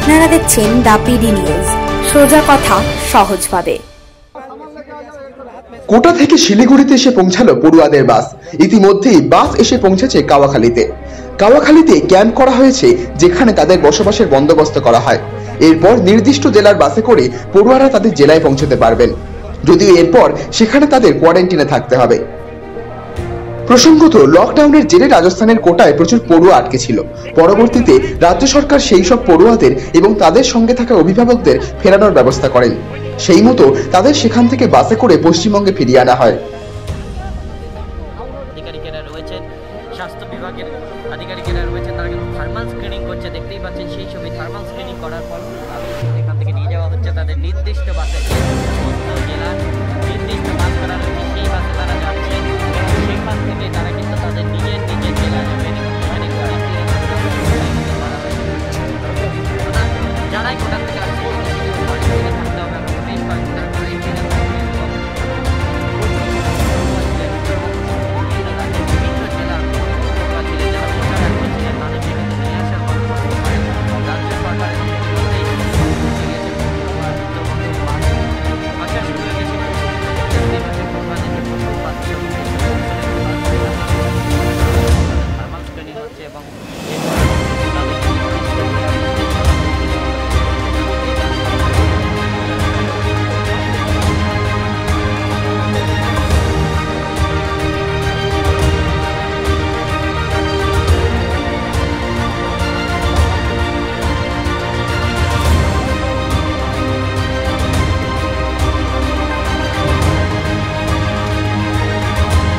আপনারা দেখছেন the PD news, সোজা কথা সহজভাবে। কোটা থেকে শিলিগুড়িতে এসে পৌঁছালো পড়ুয়াদের বাস। ইতিমধ্যেই বাস এসে পৌঁছেছে কাওয়াখালীতে। কাওয়াখালীতে ক্যাম্প করা হয়েছে, যেখানে তাদের বসবাসের বন্দোবস্ত করা হয়। এরপর নির্দিষ্ট জেলার বাসে করে পড়ুয়ারা তাদের জেলায় পৌঁছতে পারবেন, যদিও এরপর সেখানে তাদের কোয়ারেন্টিনে থাকতে হবে। প্রসঙ্গত, লকডাউনের জেরে রাজস্থানের কোটায় প্রচুর পড়ুয়া আটকে ছিল। পরবর্তীতে রাজ্য সরকার সেই সব পড়ুয়াদের এবং তাদের সঙ্গে থাকা অভিভাবকদের ফেরানোর ব্যবস্থা করেন। সেই মতো তাদের সেখান থেকে বাসে করে পশ্চিমবঙ্গে ফিরিয়ে আনা হয়। স্বাস্থ্য বিভাগের আধিকারিকেরা রয়েছে, তারা কিন্তু থার্মাল স্ক্রিনিং করছে, দেখতেই পাচ্ছেন। সেই ছবি থার্মাল স্ক্রিনিং করার পর এখান থেকে নিয়ে যাওয়া হচ্ছে তাদের নির্দিষ্ট বাসে। জেলার নির্দিষ্ট বাস করা রয়েছে, সেই বাসে তারা যাচ্ছে। সেখান থেকে তারা কিন্তু তাদের নিজের জেলা যারাই কোটা থেকে আসছে থাকতে হবে। বেশ কয়েকটা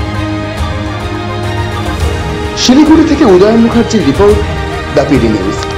শিলিগুড়ি থেকে উদয়ন মুখার্জির রিপোর্ট, দ্য পিডি নিউজ।